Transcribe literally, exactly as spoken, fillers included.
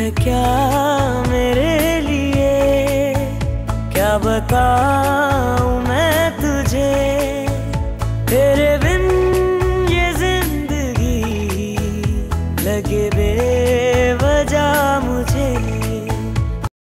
है क्या मेरे लिए, क्या बताऊं मैं तुझे। तेरे बिन ये जिंदगी लगे बेवजह मुझे।